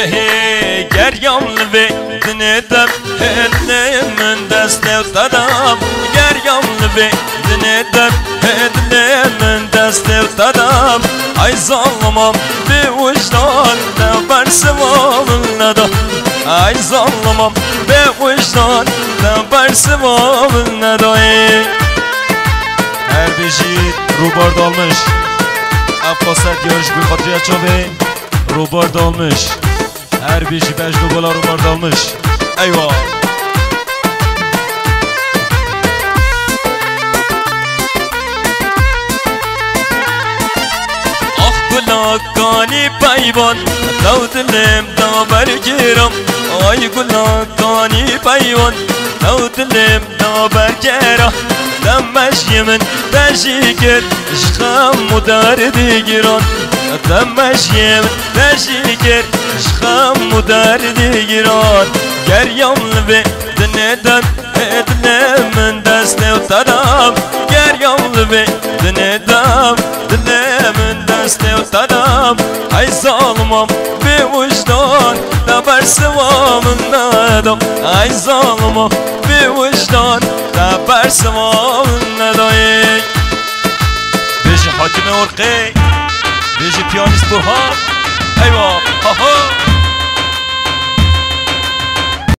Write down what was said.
گریام لبه دندم هدله من دست افتادم گریام لبه دندم هدله من دست افتادم ای ظالمم به وجدان نبر سوام ندم ای ظالمم به وجدان نبر سوام ندم هر بیشی روبرد almış Afkosat yarış bir katıya çöbe Robert almış Her bir şey 5 dolar Robert almış Eyvah Ah gulakani payvan Dav dilim da bergeram Ay gulakani payvan Dav dilim da bergeram دمش یمن تشکر عشقم و دردی گران دمش یمن تشکر عشقم و دردی گران گریام لبه دندم هدله من دست افتادم گریام لبه دندم دل من دست افتادم ای ظالمم به وجدان نبر سوام ندم ای ظالمم به وجدان نبر سوام ندم بیشی حاکم ارقی بیشی پیانیست برهان ایوه ها ها